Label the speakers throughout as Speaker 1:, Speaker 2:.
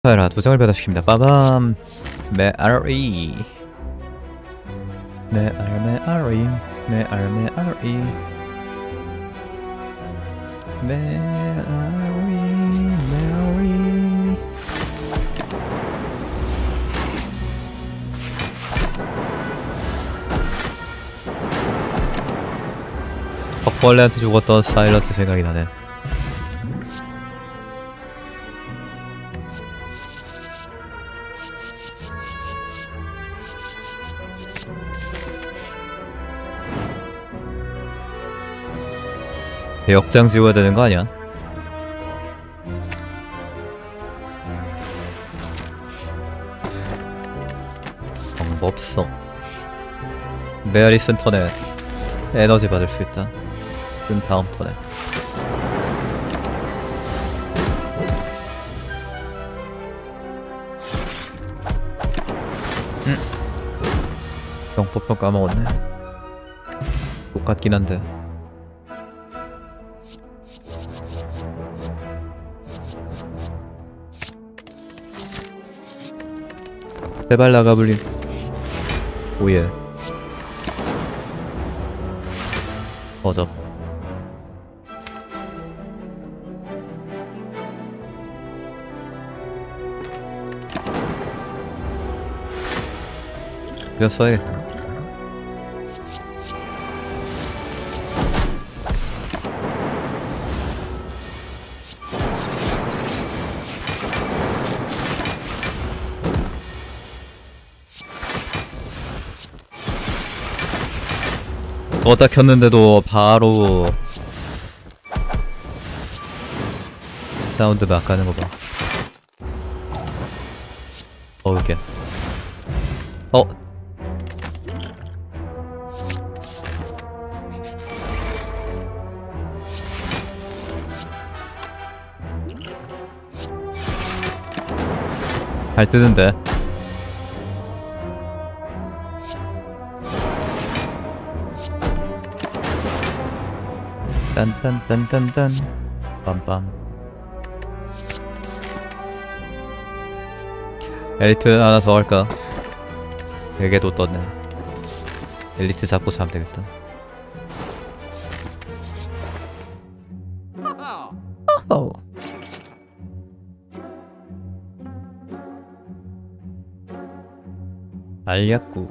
Speaker 1: 파이라 2장을 배달시킵니다. 빠밤. 메아리 메아리 메아리 벅벌레한테 죽었던 사일런트 생각이 나네. 역장 지워야 되는 거 아니야? 방법성. 메아리 쓴 턴에 에너지 받을 수 있다. 쓴 다음 턴에. 병법성 까먹었네. 똑같긴 한데. 제발 나가블린. 오예. 어접. 이거 써야겠다. 껐다 켰는데도 바로 사운드 막 가는 거 봐. 이게. 잘 뜨는데. 딴딴딴딴딴 빰빰. 엘리트 하나 더 할까? 베개도 떴네. 엘리트 잡고 자면 되겠다. 알약구.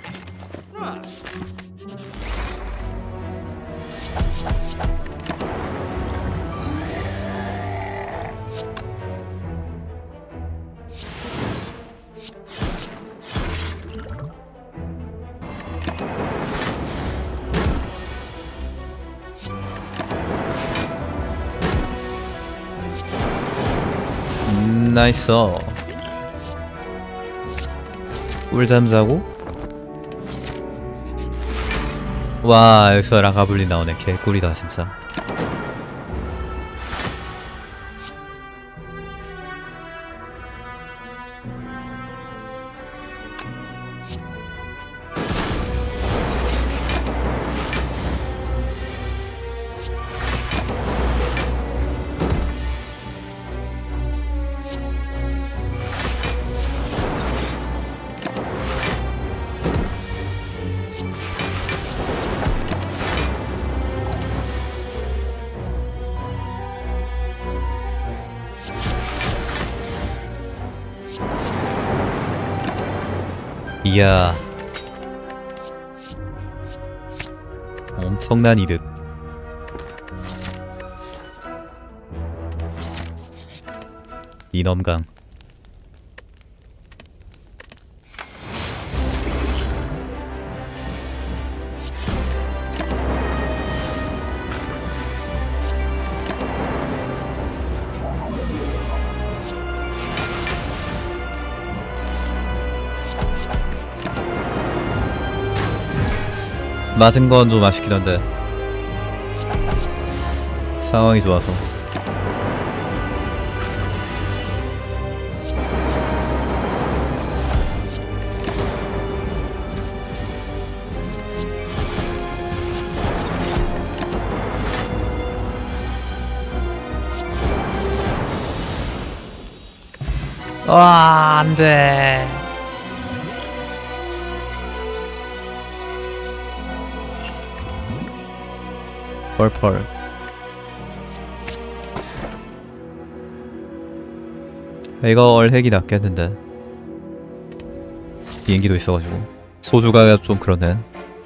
Speaker 1: 나이스. 꿀잠 자고. 와, 여기서 라가블린 나오네. 개꿀이다 진짜. 이야, 엄청난 이득. 이넘강. 맞은 건 좀 아쉽긴 한데 상황이 좋아서. 와, 안 돼. 펄펄. 이거 얼핵이 낫겠는데. 비행기도 있어가지고. 소주가 좀 그러네.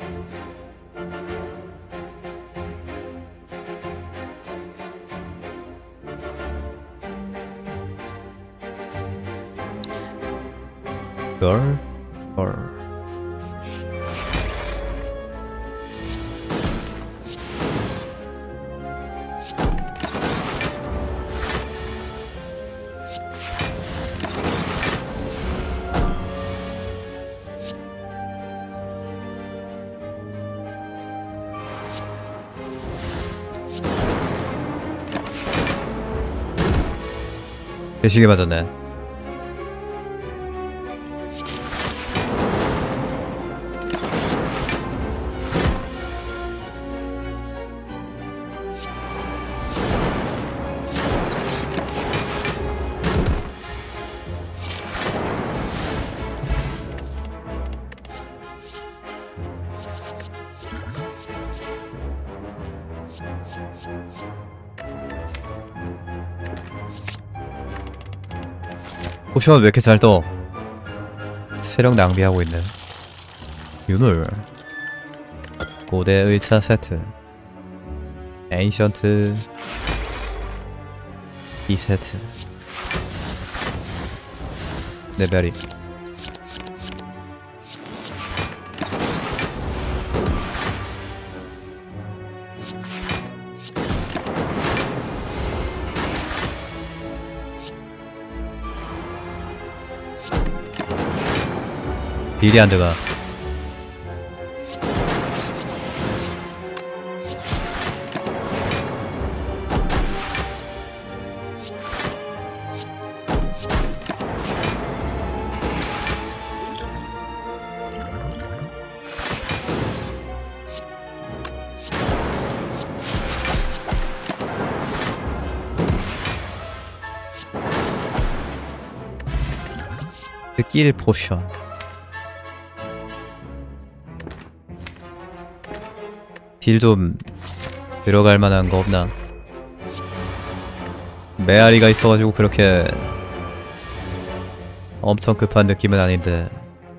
Speaker 1: 별? 별. 대시계 맞았네. 포션 왜 이렇게 잘 떠? 체력 낭비하고 있네. 유물 고대 의차 세트 에인션트 2세트 네베리 딜이 안 들어가. 스킬 포션 딜 좀 들어갈 만한 거 없나? 메아리가 있어가지고 그렇게 엄청 급한 느낌은 아닌데.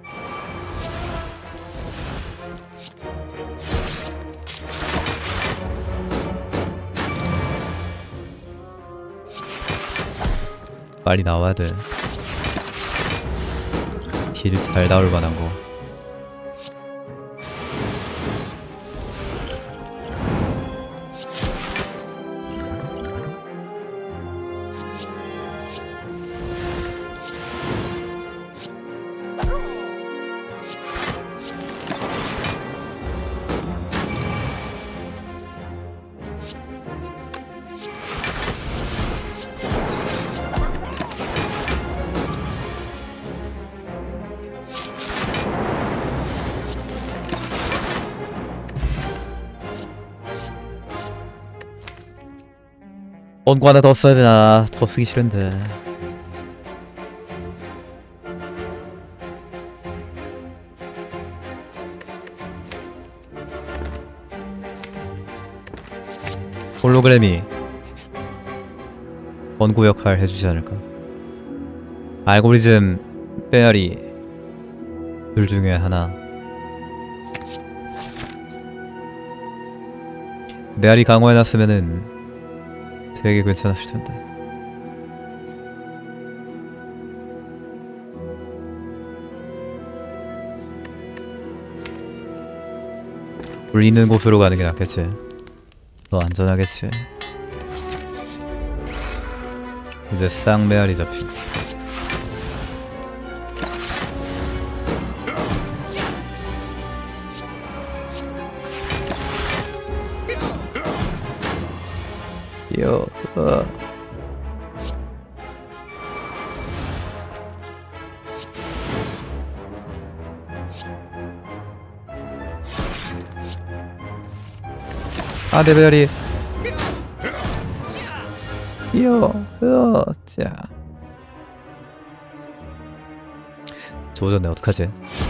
Speaker 1: 빨리 나와야 돼. 딜 잘 나올 만한 거. 원고 하나 더 써야 되나? 더 쓰기 싫은데. 홀로그램이 원고 역할 해주지 않을까? 알고리즘 빼야리 둘 중에 하나. 메아리 강화해놨으면은 되게 괜찮았을 텐데. 불 있는 곳으로 가는 게 낫겠지. 더 안전하겠지. 이제 쌍메아리 잡힌. 요, 아, 내 배열이. 요, 자. 좋아졌네. 어떡하지?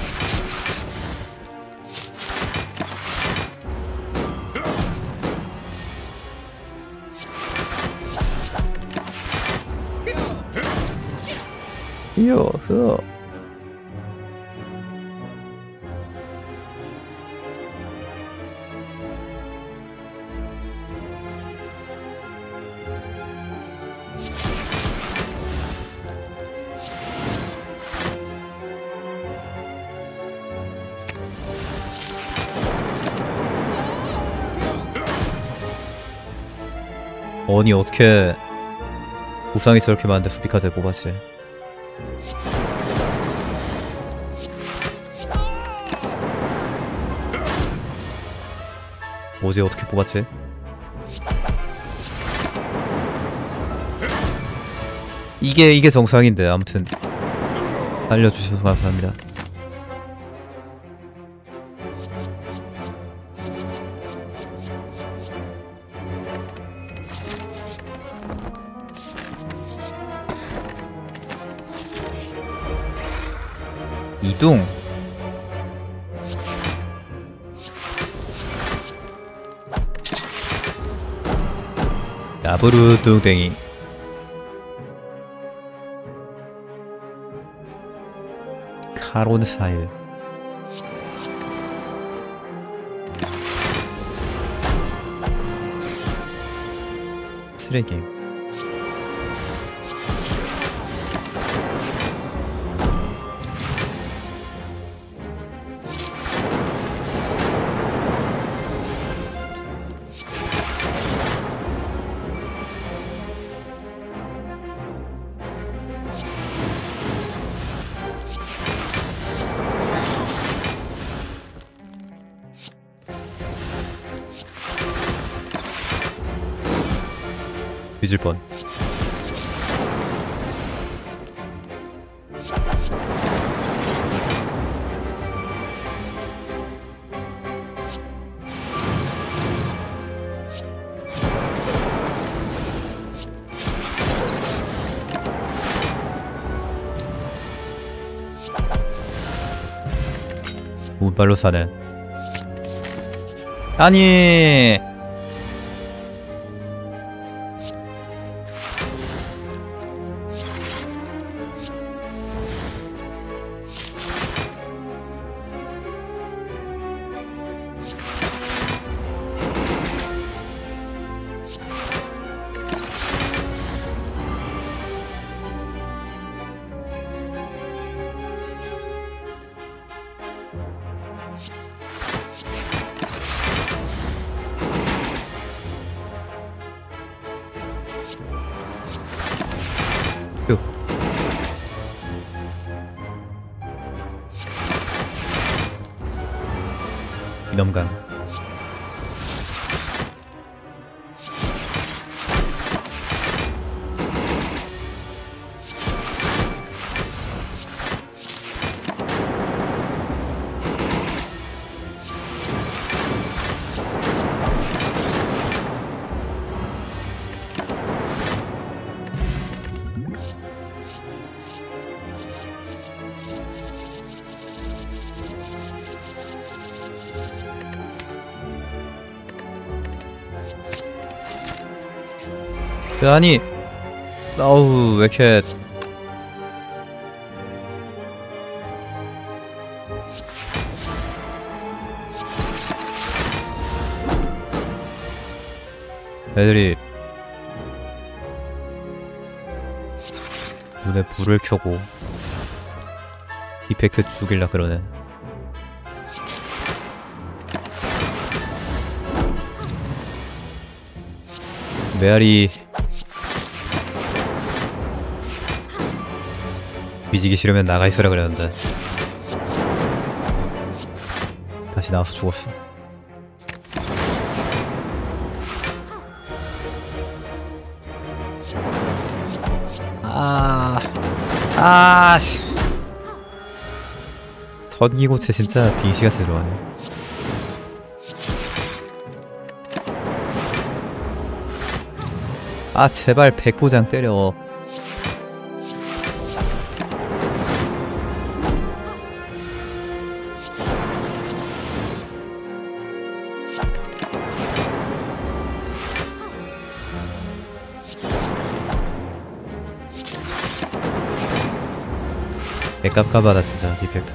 Speaker 1: 이요, 흐. 아니 어떻게 우상이 저렇게 많은데 수비카드 뽑았지? 뭐지? 어떻게 뽑았지? 이게 정상인데. 아무튼 알려주셔서 감사합니다. 이둥 나부루 뚱땡이 카론 사일 쓰레기 뒤질 뻔. 운빨로 사네. 아니 이놈간 아니 아우 왜 이렇게 애들이 눈에 불을 켜고 이펙트 죽일라 그러네. 메아리 뒤지기 싫으면 나가 있으라 그랬는데 다시 나와서 죽었어. 씨. 전기고체 진짜 빙시같이 들어가네. 아 제발 백보장 때려. 개 깝깝하다 진짜 디펙트.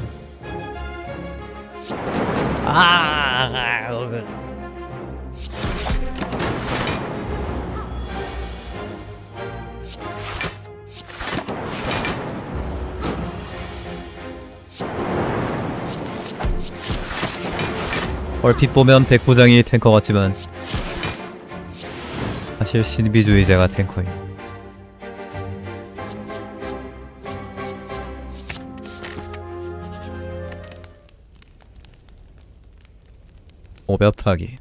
Speaker 1: 얼핏 보면 백부장이 탱커 같지만 사실 신비주의자가 탱커임. 오벽파기.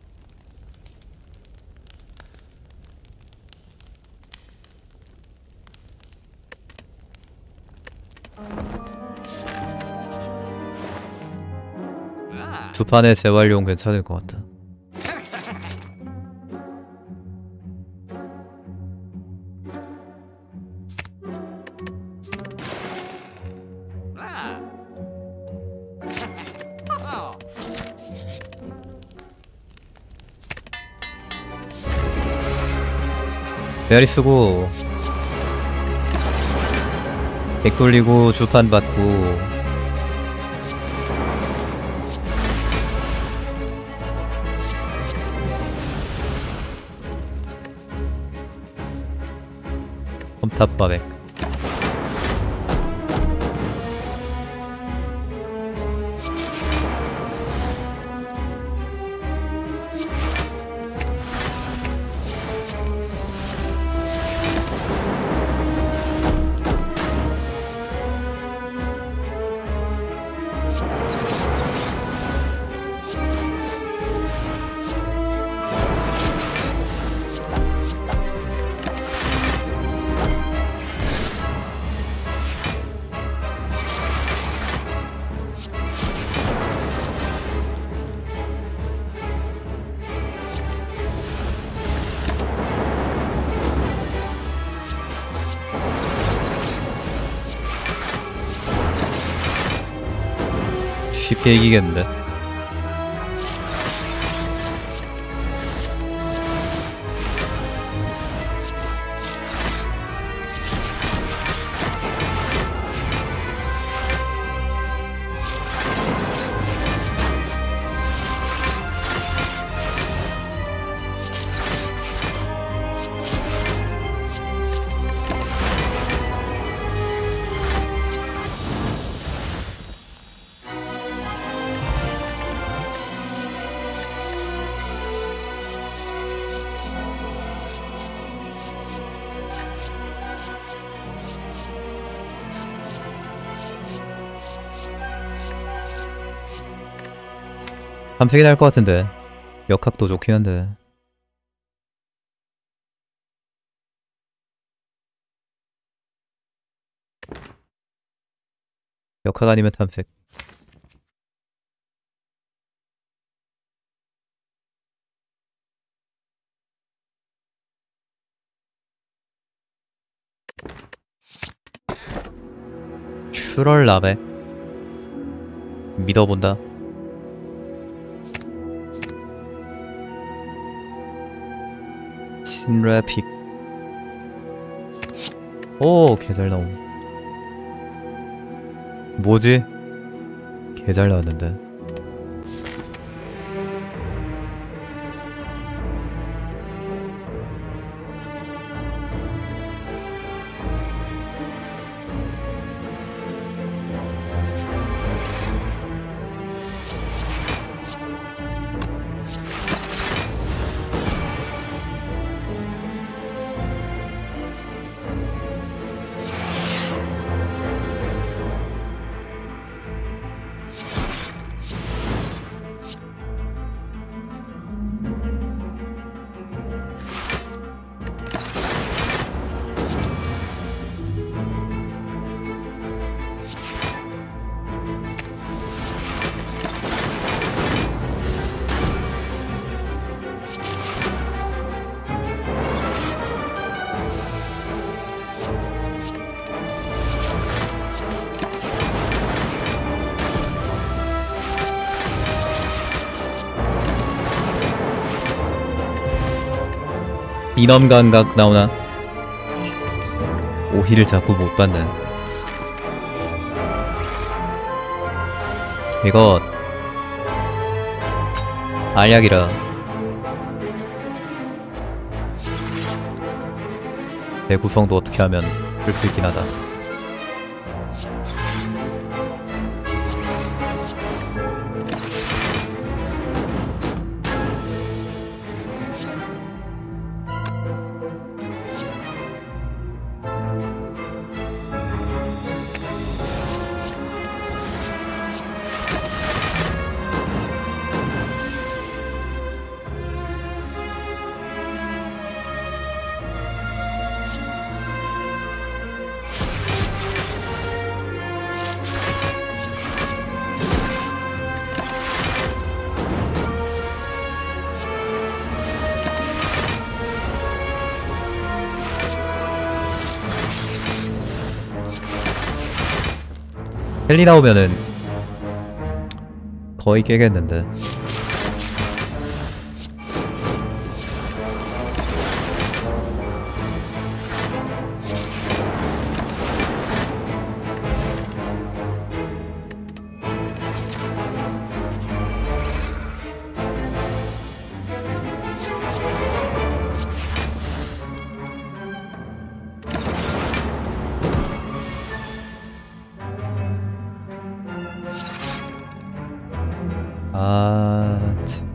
Speaker 1: 두 판의 재활용 괜찮을 것 같다. 메아리 쓰고 덱 돌리고 주판 받고 홈탑바백. 쉽게 이기겠는데. 탐색이 날 것 같은데. 역학도 좋긴 한데. 역학 아니면 탐색. 슈럴 라베 믿어본다. 신래픽. 오, 개잘 나옴. 뭐지? 개잘 나왔는데. 이놈 감각 나오나? 오히를 자꾸 못 받네. 이거 알약이라 내 구성도 어떻게 하면 쓸 수 있긴 하다. 헬리 나오면은 거의 깨겠는데. 아, 참.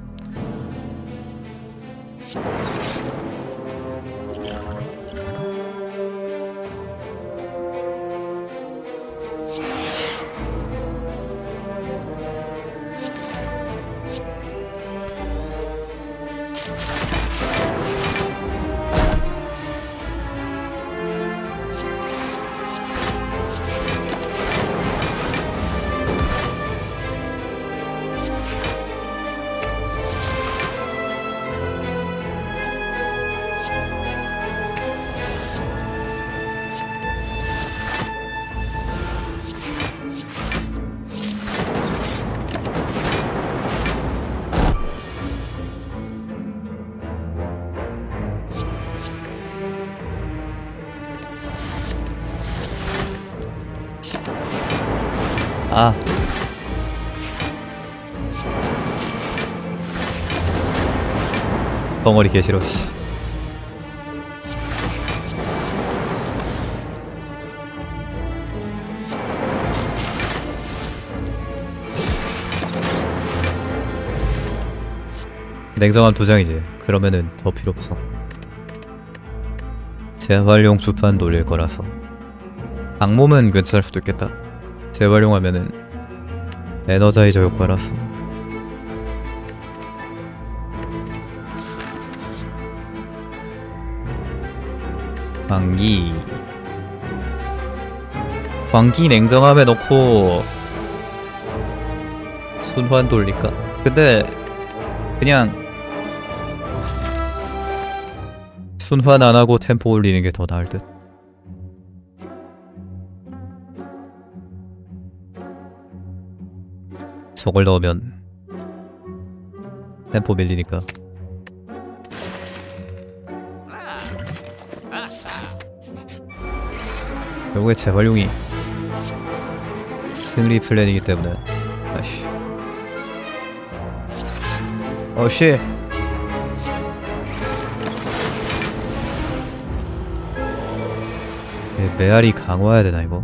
Speaker 1: 아, 덩어리 개싫어. 씨. 냉정함 2장이지. 그러면은 더 필요 없어. 재활용 주판 돌릴 거라서. 악몸은 괜찮을 수도 있겠다. 재활용하면은 에너자이저 효과라서. 광기 냉정함에 넣고 순환 돌릴까? 근데 그냥 순환 안하고 템포 올리는 게 더 나을 듯. 저걸 넣으면 템포 밀리니까. 결국에 재활용이 승리 플랜이기 때문에. 아이씨. 어씨. 메아리 강화해야 되나 이거?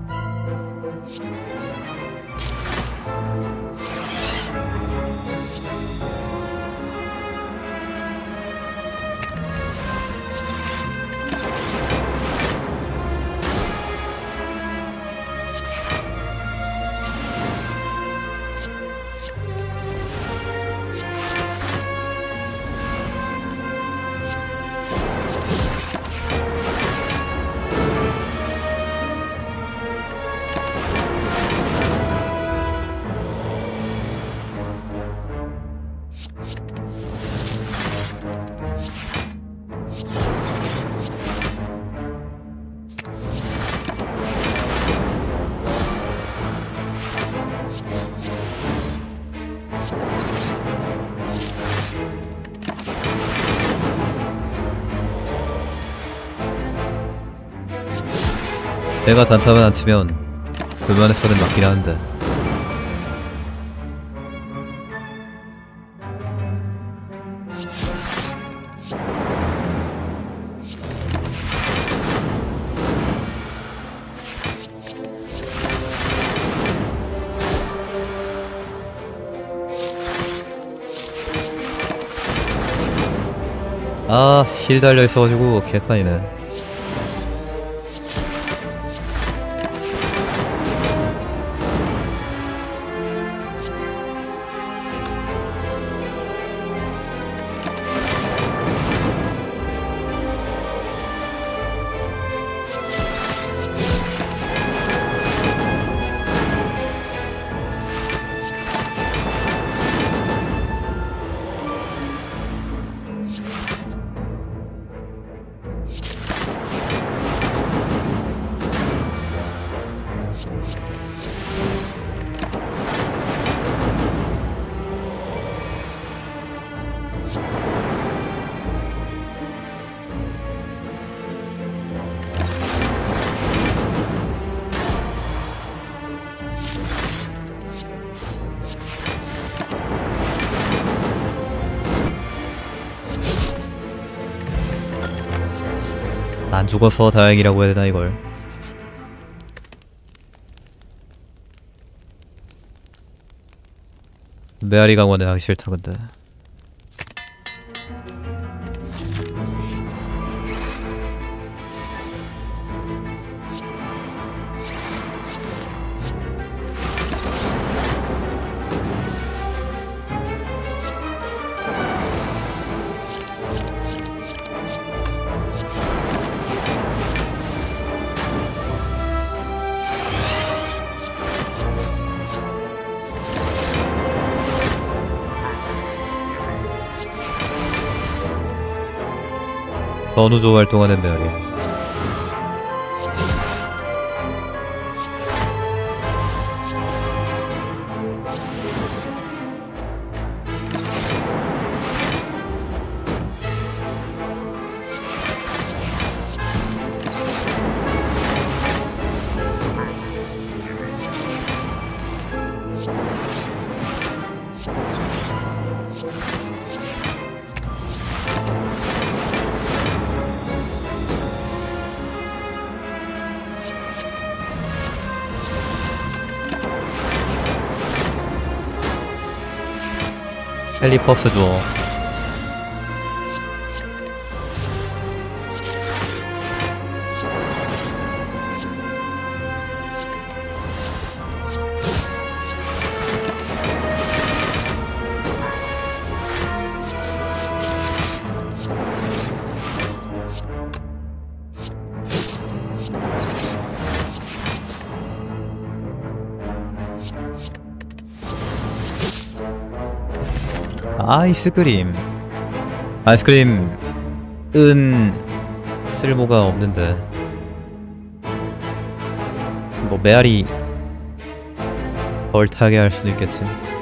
Speaker 1: 내가 단타만 안 치면 그만의 선은 맞긴 하는데. 아, 힐 달려있어가지고 개판이네. 안 죽어서 다행이라고 해야 되나 이걸. 메아리 강원은 하기 싫다 근데. 전우조 활동하는 메아리. 헬리퍼스 줘. 아이스크림. 아이스크림은 쓸모가 없는데 뭐 메아리 덜 타게 할 수도 있겠지.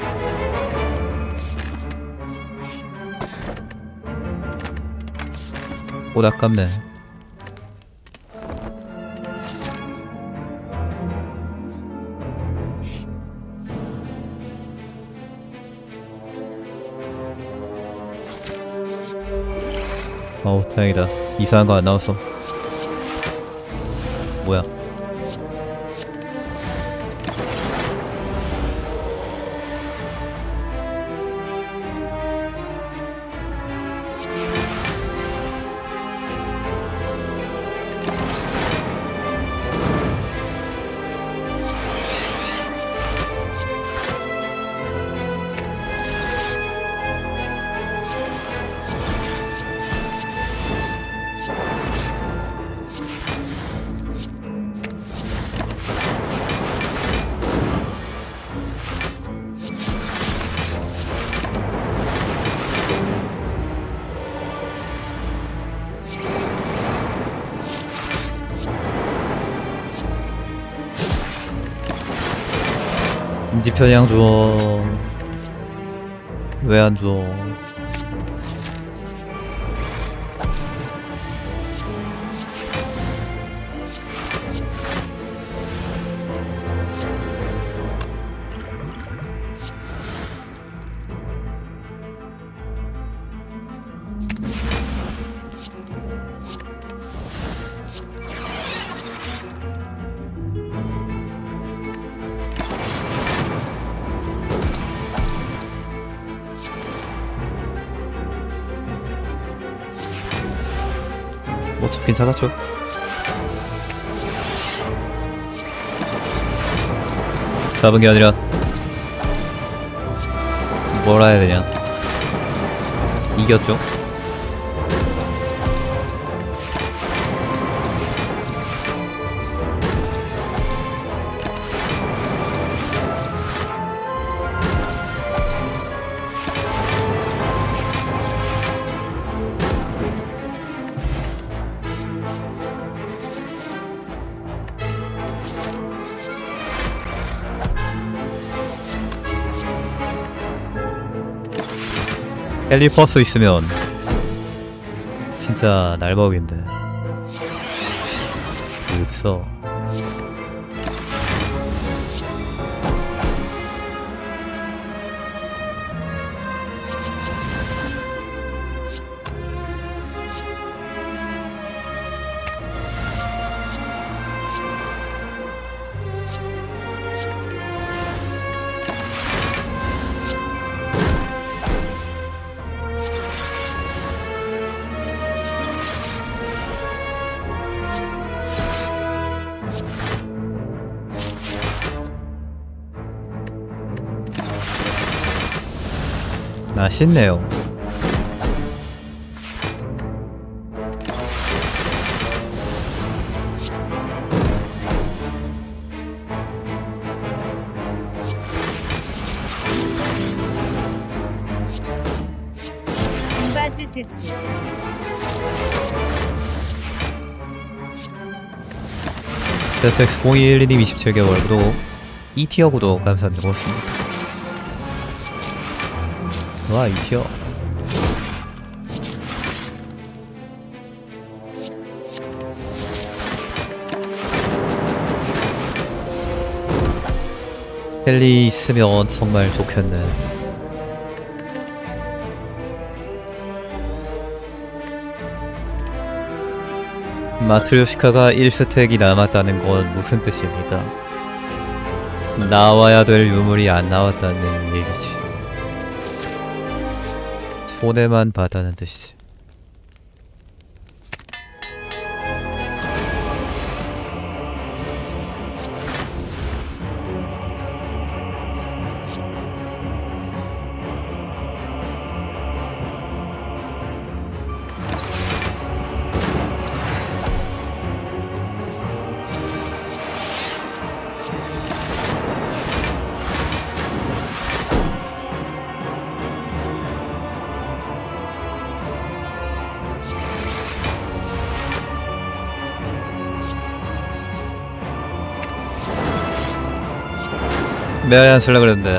Speaker 1: 옷 아깝네. 어우 다행이다. 이상한 거 안 나왔어. 뭐야. 인지편향 줘. 왜 안 줘? 잡긴 잡았죠. 잡은 게 아니라 뭐라 해야 되냐, 이겼죠. 헬리퍼스 있으면 진짜 날먹인데 왜 있어. 맛있네요.
Speaker 2: 바지 좋지.
Speaker 1: ZX 0212님 27개월 구독, 2티어 구독 감사합니다. 고맙습니다. 와, 2티어. 헬리 있으면 정말 좋겠네. 마트리오시카가 1스택이 남았다는 건 무슨 뜻입니까? 나와야 될 유물이 안 나왔다는 얘기지. 손해만 봤다는 뜻이지. 메아리 안 쓸라 그랬는데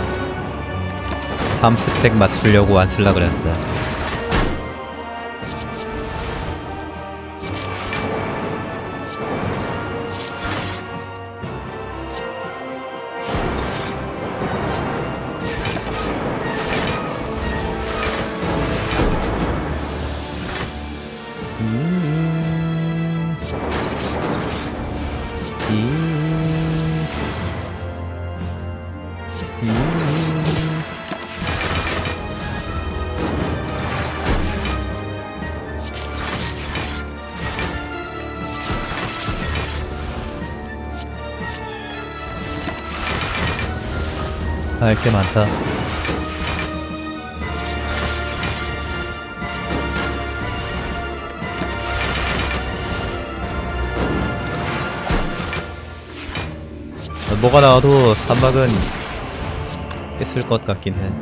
Speaker 1: 3스택 맞추려고 안 쓸라 그랬는데 할 게 많다. 뭐가 나와도 산막은 있을 것 같긴 해.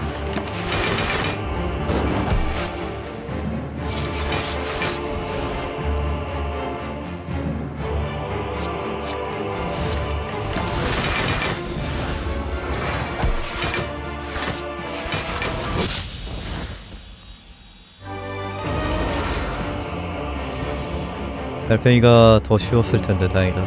Speaker 1: 달팽이가 더 쉬웠을 텐데 다행이다.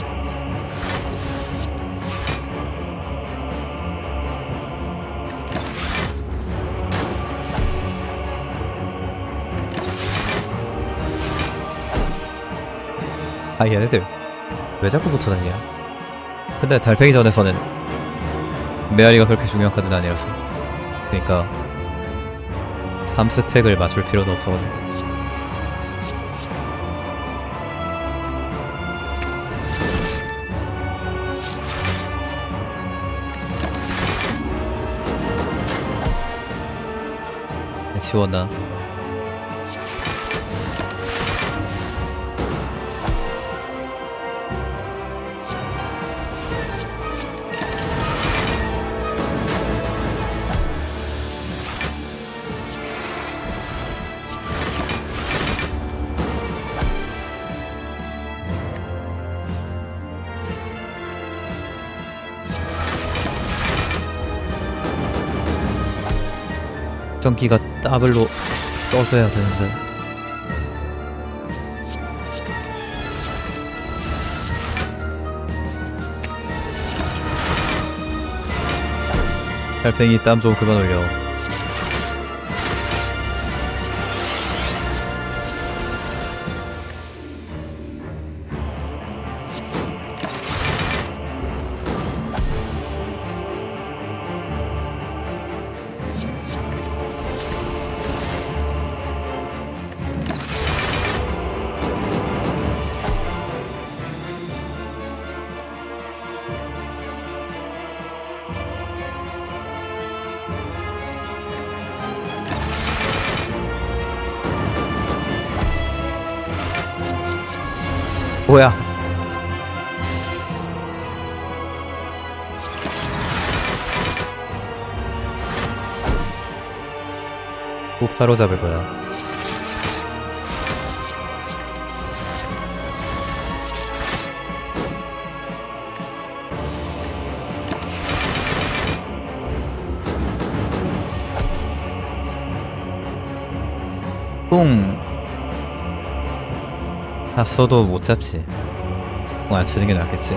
Speaker 1: 아, 얘네들 왜 자꾸 붙어다니냐. 근데 달팽이 전에서는 메아리가 그렇게 중요한 카드는 아니라서, 그니까 3스택을 맞출 필요도 없어가지고. 치웠나? 전기가 더블로 써줘야 되는데. 달팽이 땀 좀 그만 올려. 뭐야? 꼭 바로잡을 거야. 뿡! 다 써도 못 잡지. 안 쓰는 게 낫겠지.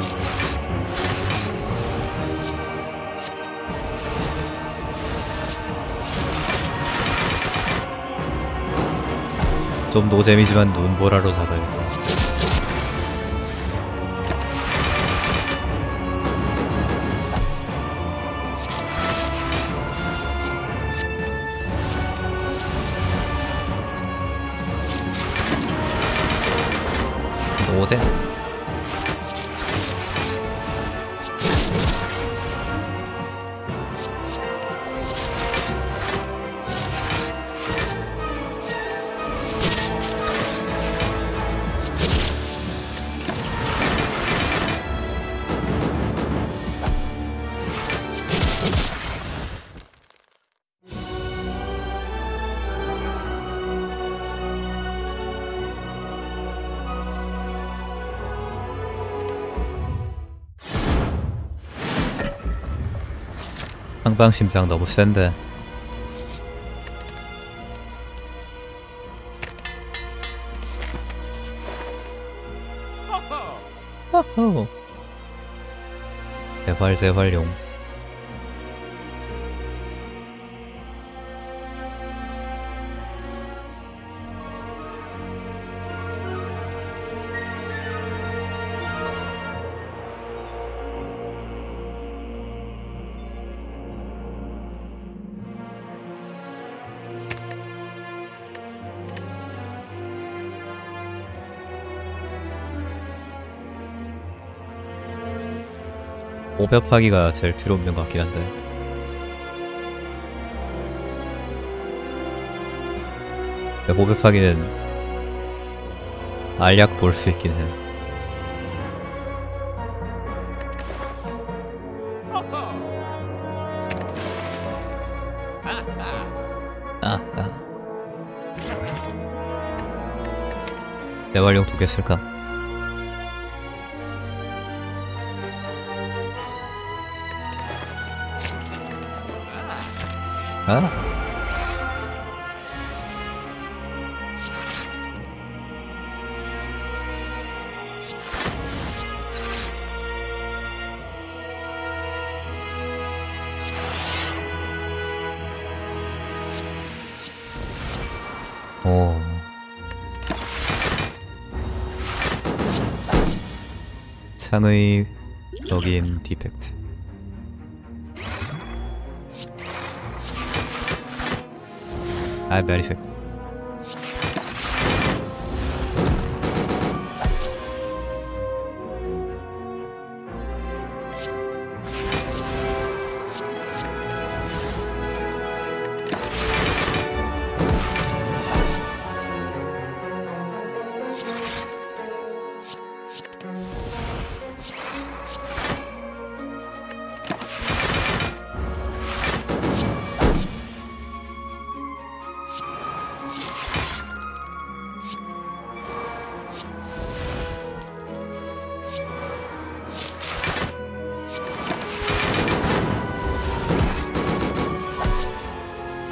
Speaker 1: 좀 노잼이지만 눈보라로 잡아야겠다. 노잼? 항방심장 너무 센데. 허허. 재활용. 오벽하기가 제일 필요 없는 것 같긴 한데. 오벽하기는 알약 볼 수 있긴 해. 재활용 2개 쓸까? 오. 창의 여긴 디펙트. 메리색.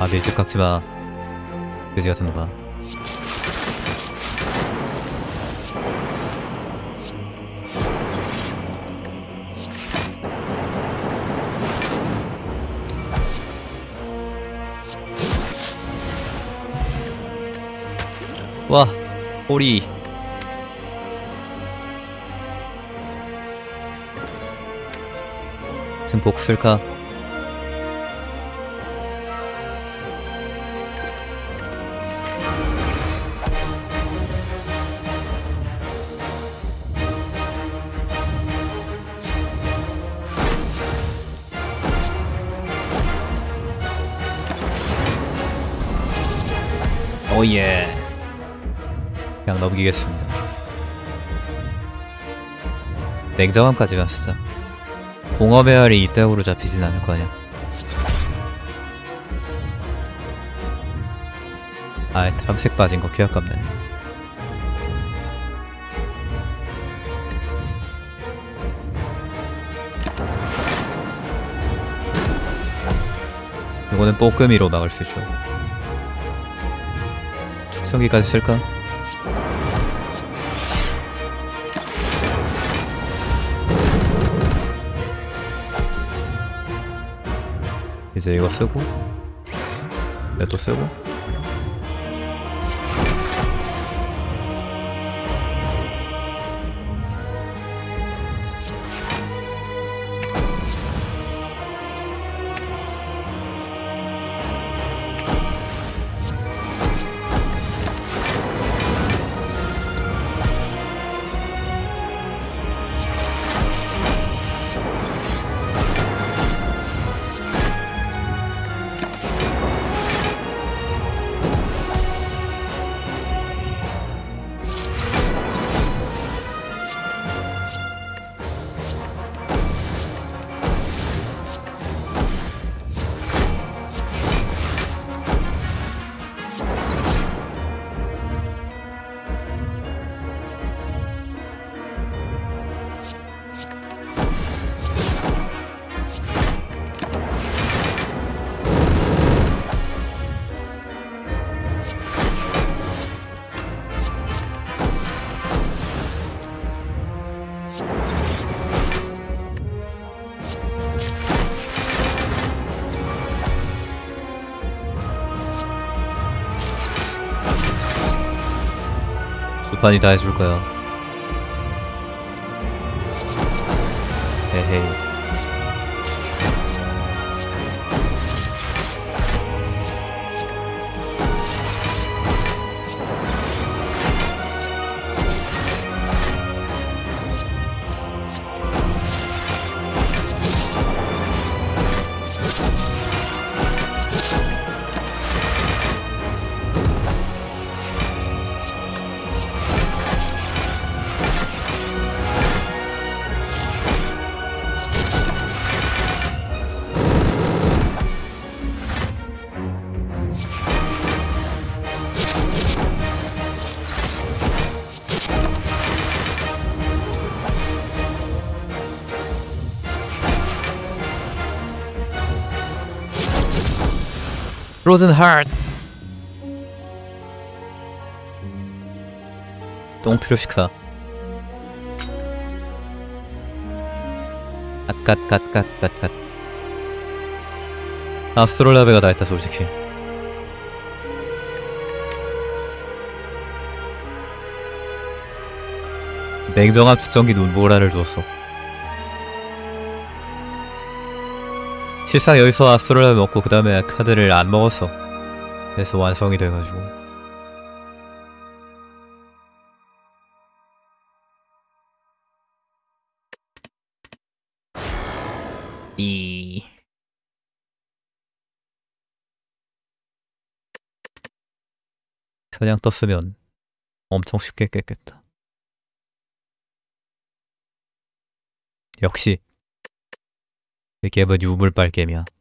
Speaker 1: 아, 밀집 깎지마. 그지 같은 놈아. 와, 꼬리. 증폭 쓸까? 오예. 그냥 넘기겠습니다. 냉정함까지만 쓰자. 공업의 알이 이따구로 잡히진 않을 거 아니야. 아이, 탐색 빠진 거 개아깝네. 이거는 뽀끄미로 막을 수 있죠. 축성기까지 쓸까? 이제 이거 쓰고 얘도 쓰고 두 판이 다 해줄 거야. 헤헤이. 프로즌 하트. 똥트로시카. 갓갓갓갓갓갓. 아스트롤라베가 다 했다 솔직히. 냉정한 측정기 눈보라를 주었어. 실상 여기서 아스트롤라베 먹고 그 다음에 카드를 안 먹었어. 그래서 완성이 돼가지고. 그냥 떴으면 엄청 쉽게 깼겠다. 역시 이 갭은 유물빨 게임이야.